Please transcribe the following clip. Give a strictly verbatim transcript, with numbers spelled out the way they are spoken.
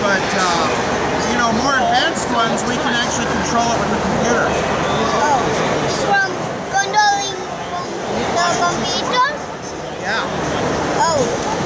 but uh, you know, more advanced ones, we can actually control it with the computer. Oh, from controlling from the computer? Yeah. Oh.